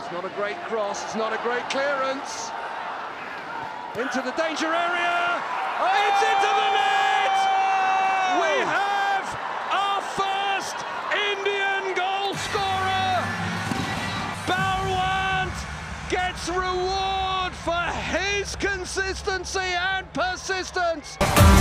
It's not a great cross, it's not a great clearance. Into the danger area. Oh, it's into the net! We have our first Indian goal scorer. Balwant gets reward for his consistency and persistence.